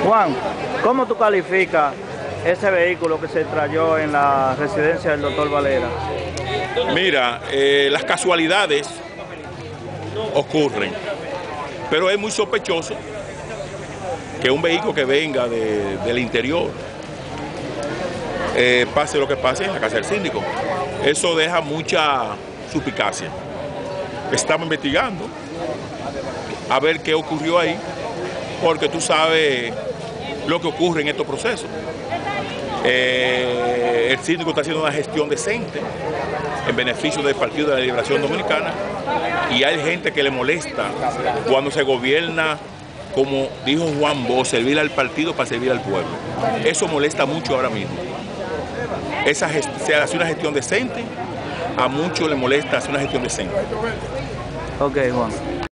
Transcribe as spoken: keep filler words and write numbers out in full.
Juan, ¿cómo tú calificas ese vehículo que se estrelló en la residencia del doctor Valera? Mira, eh, las casualidades ocurren, pero es muy sospechoso que un vehículo que venga de, del interior eh, pase lo que pase en la casa del síndico. Eso deja mucha suspicacia. Estamos investigando a ver qué ocurrió ahí, porque tú sabes lo que ocurre en estos procesos. Eh, el síndico está haciendo una gestión decente en beneficio del Partido de la Liberación Dominicana, y hay gente que le molesta cuando se gobierna, como dijo Juan Bosch, servir al partido para servir al pueblo. Eso molesta mucho ahora mismo. Esa se hace una gestión decente, a muchos les molesta hacer una gestión decente. Ok, Juan.